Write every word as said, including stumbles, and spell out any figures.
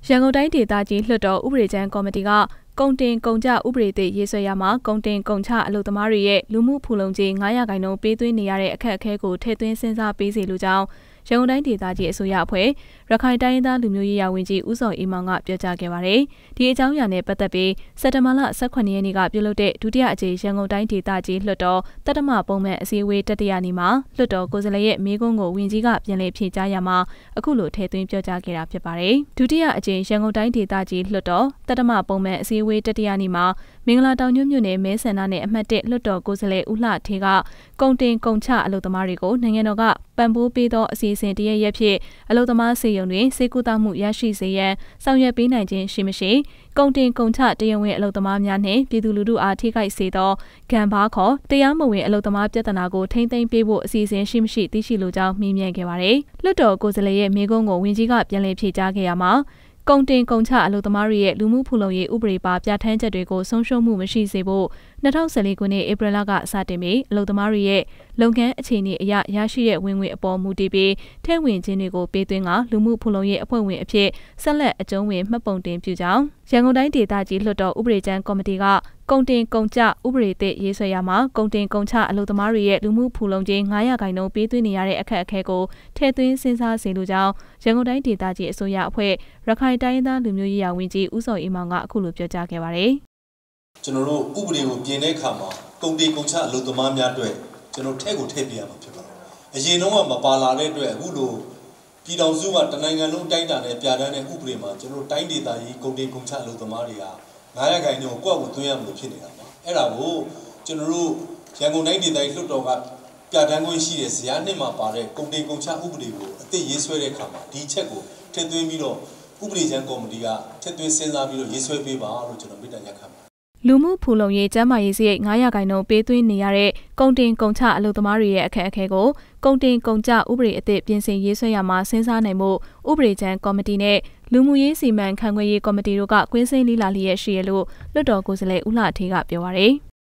ရန်ကုန်တိုင်းဒေသကြီးလွှတ်တော်ဥပဒေကြမ်းကော်မတီကကုန်တင်ကုန်ကျဥပဒေသစ်ရေးဆွဲရမှာကုန်တင်ကုန်ချအလုပ်သမားတွေရဲ့လူမှုဖူလုံကြေး၅ရာခိုင်နှုန်းပေးသွင်းနေရတဲ့အခက်အခဲကိုထည့်သွင်းစဉ်းစားပေးစေလိုကြောင်းရန်ကုန်တိုင်းဒေသကြီးအစိုးရအဖွဲ့ရခိုင်တိုင်းဒေသလူမျိုးရေးရာဝန်ကြီးဦးစောအေးမောင်ကပြောကြားခဲ့ပါတယ်။ဒီအကြောင်းအရာနဲ့ပတ်သက်ပြီးစက်တဘာလ၁၈ရက်နေ့ကပြုလုပ်တဲ့ဒုတိယအကြိမ်ရန်ကုန်တိုင်းဒေသကြီးလွှတ်တော်တတမပုံမှန်အစည်းအဝေးတတိယနေ့မှာလွှတ်တော်ကိုယ်စားလှယ်ရဲ့မေးခွန်းကိုဝန်ကြီးကပြန်လည်ဖြေကြားရမှာအခုလိုထည့်သွင်းပြောကြားခဲ့တာဖြစ်ပါတယ်။ဒုတိယအကြိမ်ရန်ကုန်တိုင်းဒေသကြီးလွှတ်တော်တတမပုံမှန်အစည်းအဝေးတတိယနေ့မှာမင်္ဂလာတောင်ညွန့်မြို့နယ်မဲဆန္ဒနယ်အမှတ်၁လွှတ်တော်ကိုယ်စားလှယ်ဦးလှထေးကကုန်တင်ကုန်ချအလုပ်သမားတွေကိုနိုင်ငံတော်ကပံ့ပိုးပေးသောအစီအစဉ်တရရက်ဖြင့်အလုပ်သမားစေယုံတွင်စေကူတာမှုရရှိစေရန်ဆောင်ရွက်ပေးနိုင်ခြင်းရှိမရှိကုန်တင်ကုန်ချတရားဝင်အလုပ်သမားများနှင့်ပြည်သူလူထုအားထိခိုက်စေသောကံဘာခေါ်တရားမဝင်အလုပ်သမားပြဿနာကိုထိန်းသိမ်းပေးဖို့အစီအစဉ်ရှိမရှိသိရှိလိုကြောင်းမေးမြန်းခဲ့ပါတယ်။လွှတ်တော်ကိုယ်စားလှယ်ရဲ့မေးခွန်းကိုဝန်ကြီးကပြန်လည်ဖြေကြားခဲ့ရမှာကုန်တင်ကုန်ချအလုပ်သမားတွေရဲ့လူမှုဖူလုံရေးဥပဒေပါပြဋ္ဌာန်းချက်တွေကိုဆုံးရှုံးမှုမရှိစေဖို့၂၀၁၄ခုနှစ်ဧပြီလကစတင်ပြီးအလုပ်သမားတွေရဲ့လုပ်ငန်းအခြေအနေအရရရှိတဲ့ဝင်ငွေအပေါ်မူတည်ပြီးထည့်ဝင်ခြင်းတွေကိုပေးသွင်းကလူမှုဖူလုံရေးအဖွဲ့ဝင်အဖြစ်ဆက်လက်အကျုံးဝင်မှတ်ပုံတင်ပြုကြောင်းရန်ကုန်တိုင်းဒေသကြီးလွှတ်တော်ဥပဒေကြမ်းကော်မတီကကုန်တင်ကုန်ကျဥပဒေသစ်ရေးဆွဲရမှာကုန်တင်ကုန်ချအလုပ်သမားတွေရဲ့လူမှုဖူလုံခြင်း၅ရာခိုင်နှုန်းပေးသွင်းနေရတဲ့အခက်အခဲကိုထည့်သွင်းစဉ်းစားစေလိုကြောင်းရန်ကုန်တိုင်းဒေသကြီးအစိုးရအဖွဲ့ရခိုင်တိုင်းဒေသလူမျိုးရေးရာဝန်ကြီးဦးစောအေးမောင်ကအခုလိုပြောကြားခဲ့ပါတယ်။ကျွန်တော်တို့ဥပဒေကိုပြင်တဲ့အခါမှာကုန်တင်ကုန်ချအလုပ်သမားများအတွက်ကျွန်တော်ထည့်ကိုထည့်ပြရမှာဖြစ်ပါတယ်။အရင်တော့မပါလာတဲ့အတွက်အခုလိုပြည်တော်စုကတနိုင်ငံလုံးတိုင်းတာနဲ့ပြဋ္ဌာန်းတဲ့ဥပဒေမှာကျွန်တော်တိုင်းဒေသကြီးကုန်တင်ကုန်ချအလုပ်သမားတွေက၅ရာခိုင်နှုန်းကိုကွက်ကိုသွင်းရမလို့ဖြစ်နေတာပါအဲ့ဒါကိုကျွန်တော်တို့ရန်ကုန်တိုင်းဒေသကြီးလွှတ်တော်ကပြဋ္ဌာန်းခွင့်ရှိတဲ့ဇယားနှစ်မှာပါတဲ့ကုန်တင်ကုန်ချဥပဒေကိုအသစ်ရေးဆွဲတဲ့အခါမှာဒီချက်ကိုထည့်သွင်းပြီးတော့ဥပဒေကြမ်းကော်မတီကထည့်သွင်းစဉ်းစားပြီးတော့ရေးဆွဲပေးပါလို့ကျွန်တော်မေတ္တာရပ်ခံပါတယ်လူမှုဖူလုံရေးကျန်းမာရေးစရိတ်၅ရာခိုင်နှုန်းပေးသွင်းနေရတဲ့ကုန်တင်ကုန်ချအလုပ်သမားတွေရဲ့အခက်အခဲကိုကုန်တင်ကုန်ကျဥပဒေအသစ်ပြင်ဆင်ရေးဆွဲရမှာစဉ်းစားနိုင်မှုဥပဒေကြမ်းကော်မတီနဲ့လူမှုရေးစီမံခန့်ခွဲရေးကော်မတီတို့ကကွင်းစင်းလေးလာလျက်ရှိရလို့လွှတ်တော်ကိုယ်စားလှယ်ဦးလှထေးကပြောပါရယ်